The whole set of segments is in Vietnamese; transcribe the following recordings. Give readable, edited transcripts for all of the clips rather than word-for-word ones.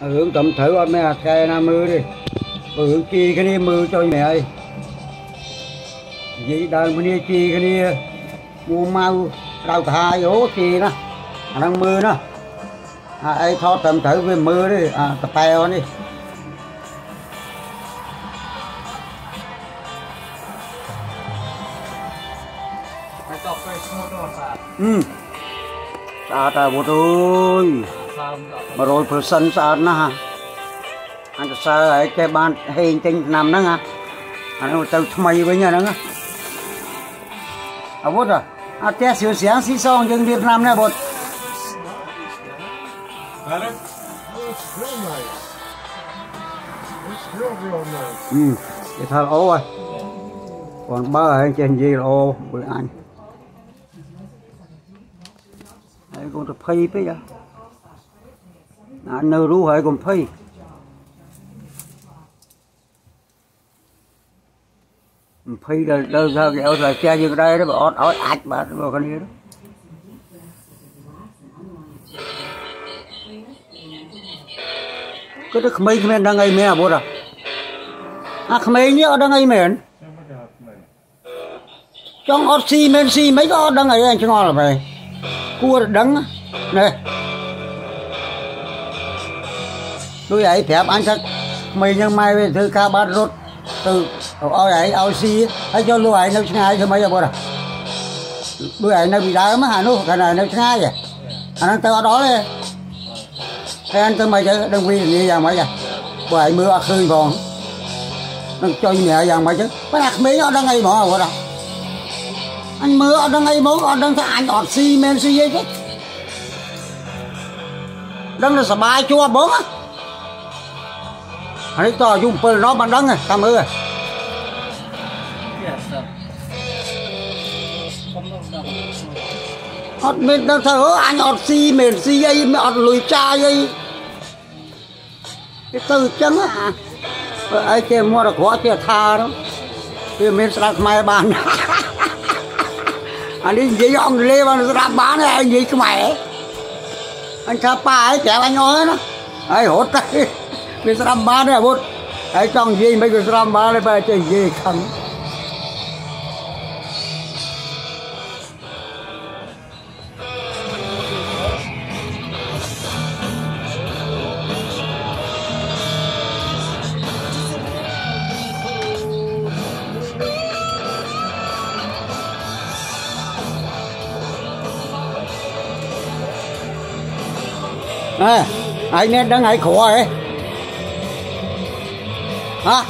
hướng tầm thử ở mẹ cây na mưa đi hướng chi cái này mưa cho mẹ ơi vậy đang bên đây chi cái này mua mau đào thai ố chi đó đang mưa đó ai thoát tầm thử với mưa đi tập tèo đi sao ta bố tôi mà rồi phải sân sao nó ha anh sao ấy cái ban hình trên nằm đó ha anh tao mày với nhà đó bố rồi té xíu sáng xí xong dân Việt Nam này bố cái thằng ố rồi còn ba ở trên gì là ô bữa anh đấy con được phay bây giờ nơ rú hay còn phay phay là đâu ra kéo là che như đây đó bảo ót ạch bà vào cái này đó cái đó mấy men đang ngay mẹ bố à mấy nhớ đang ngay mền trong oxy men xi mấy có đang ngay anh cho ngon là vậy cua đắng này tôi ấy thẹp anh chắc mày nhưng mai về thứ ca bát rốt từ ôi ấy oxy hay cho lưu ấy nấu ngay thôi mấy giờ bữa rồi lưu ấy nó bị đá mà hà nội cái này nấu ngay vậy anh đang tao đó đây thế anh tôi mày chứ đừng vì như vậy mấy giờ bữa ấy mưa khơi còn nó cho mẹ rằng mày chứ cái đặc mấy nó đang ngay bỏ rồi đó anh mưa ở đang ngay mốt ở đang thấy anh ọt xi men xi vậy chứ đang là bài chua bốn á anh ấy to dùng pơ nó bằng đắng này cảm ơn ọt men đang thở anh ọt xi men xi ấy mới ọt lùi cha ấy cái từ trắng á ấy kia mua được quá kia tha đó kia men sạch mai bàn anh đi gì ông lê bằng ra bán này anh gì cái mày anh cha pa ấy kẹo anh nói nó ấy hốt đấy mình sẽ làm bán đấy bút ấy trong gì mấy cái làm bán này phải chơi gì không anh nên đang hãy khổ ấy hả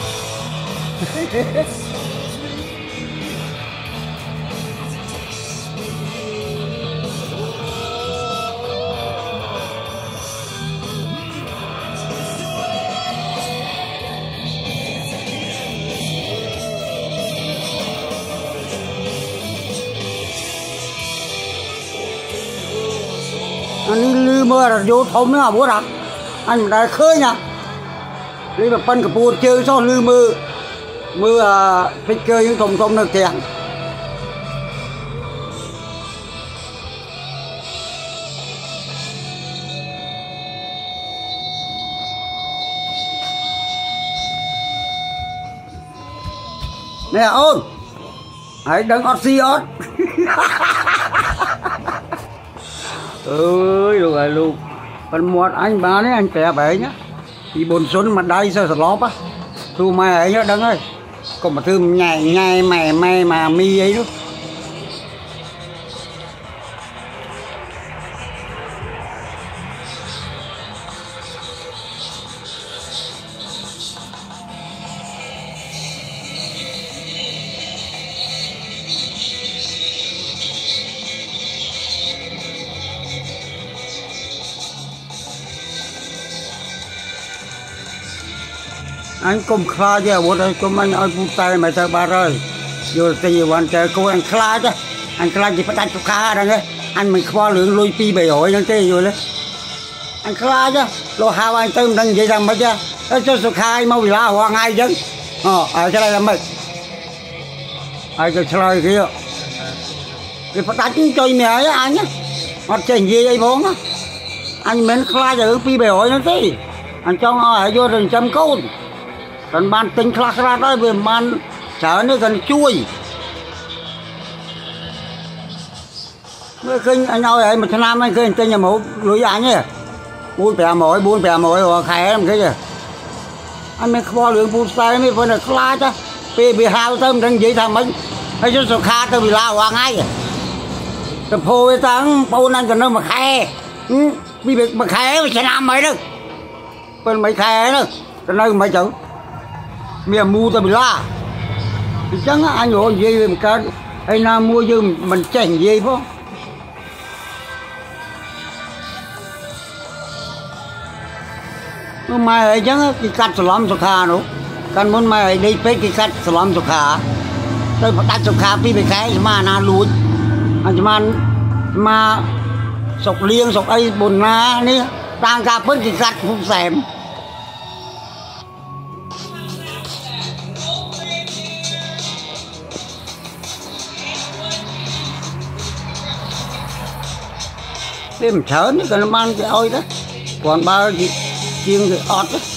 anh lư mưa là vô thông nữa bố đặt anh đã khơi nha đi mà phân cái bùa chơi cho lư mưa phải chơi những thùng không được tiền nè ôn hãy đừng oxy ớt ơi rồi luôn phần một anh bán đấy anh kẻ bể nhá thì bồn xuân mà đây sao lóp á thu mai ấy nhá đấng ơi còn mà thư nhảy nhai mày mà mi ấy đó anh cùng khai chứ bố đây cùng anh ơi bút tay mày thơ ba rồi rồi thì bạn chờ cô anh khai chứ anh khai gì phải đánh chục khai đang ấy anh mình khoa lượng lôi pi bể hỏi những cái rồi đấy anh khai chứ lô hao anh tôm đang vậy rằng mấy chứ cho số khai mau là hoàng ai chứ ở cái này là mày ai cho chơi kia thì phải đánh cho mẹ ấy anh nhá hoặc chuyện gì vậy bố anh mình khai giờ pi bể hỏi những cái anh cho ai vô rừng chăm côn còn ban tinh khắc ra đó về ban chở nó gần chui mới kinh anh nói ấy mà thằng nam anh kinh nhà mẫu lưới anh nhỉ buôn bè mồi hoặc khai em cái gì anh mới kho lượng buôn sai mới phải là khla chứ bị hao tâm đang dễ thằng mấy hay cho sọc kha tôi bị lao hoàng ngay tập phô với tăng bao năm còn đâu mà khai bị việc mà khai mà sẽ làm mấy đâu bên mấy khai nữa cái nơi mấy chữ miệng mua tôi bị la thì chẳng anh nhổ gì mà cái anh nam mua dư mình chảnh gì không mai ấy chẳng cái cắt sắm sọc kha nữa căn muốn mai đi tới cái cắt sắm sọc kha tôi phải cắt sọc kha đi về cái mà na lúa anh mà sọc liêng sọc ấy bồn na ní tăng cả phân cái cắt không xem đêm chớn cái nó mang cái oi đó còn bao gì chiên cái ọt đó